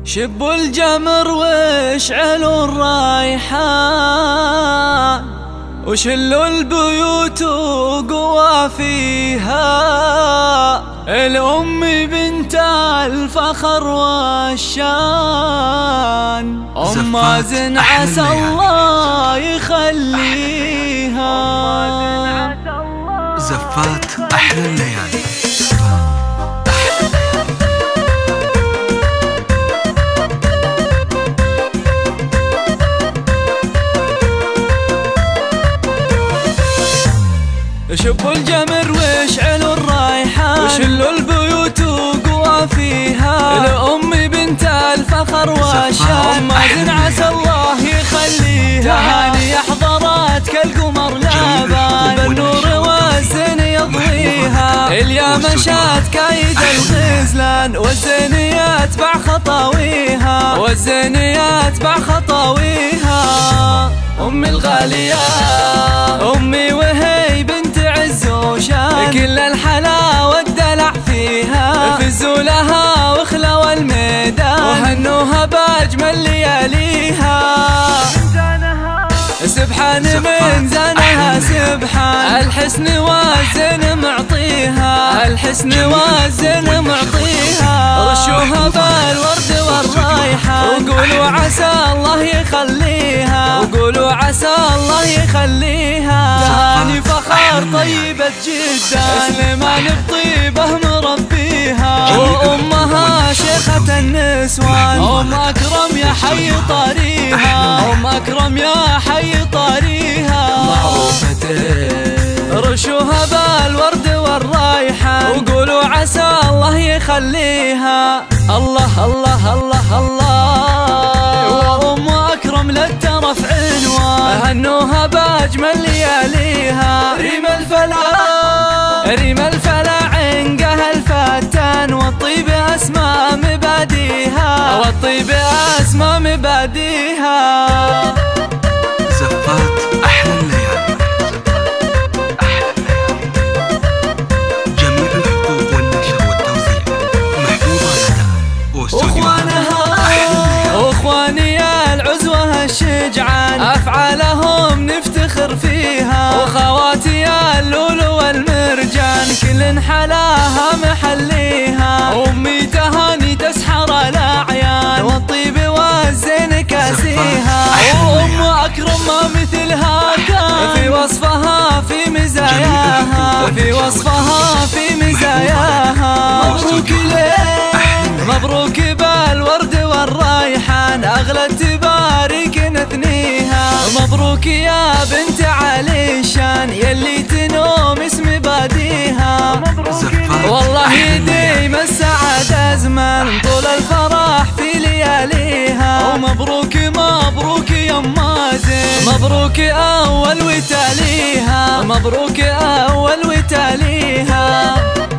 شبوا الجمر واشعلوا الريحان وشلوا البيوت وقوى فيها الأم بنت الفخر والشان أم مازن عسى الله يخليها. زفات أحلى الليالي. شبوا الجمر واشعلوا الريحان وشلوا البيوت وقوى فيها الأم بنت الفخر والشان مازن عسى الله يخليها. تهاني حضرات كالقمر لابان بالنور والزين يضويها اليا مشات كايد الغزلان والزين يتبع خطاويها والزين يتبع خطاويها. أمي الغالية أمي وهي بنت عز وشان كل الحلا والدلع فيها فزوا لها وخلوا الميدان وهنوها باجمل لياليها. سبحان من زانها سبحان الحسن والزين معطيها الحسن والزين معطيها. رشوها بالورد والريحان وقولوا عسى الله يخليها وقولوا عسى الله يخليها. تهاني فخر طيبة جدا سليمان بطيبه مربيها وأمها شيخة النسوان أم أكرم يا حي طاريها أم أكرم يا حي طاريها. رشوها بالورد والريحان وقولوا عسى الله يخليها. الله الله الله الله وأم أكرم للترف عنوان هنوها باجمل لياليها. ريم الفلا عنقها الفتان والطيب أسمى مباديها والطيب أسمى مباديها. زفات أحلى الليالي. جميع الحقوق والنشر والتوزيع محفوظة لدى واخوانها واخواني العزوة الشجعان أفعالهم نفتخر فيها وخواتي اللولو والمرجان كل حلاها محليها. أمي تهاني تسحر الأعيان والطيب والزين كاسيها وأم أكرم ما مثلها كان في وصفها في مزاياها في وصفها في مزاياها. مبروك ليه مبروك بالورد والريحان أغلى التبارك نثنيها. مبروك يا بنت علي الشان يلي تنوم اسم باديها. والله يديم السعادة أزمان طول الفرح في لياليها. ومبروك مبروك يا مازن مبروك أول وتاليها مبروك أول وتاليها.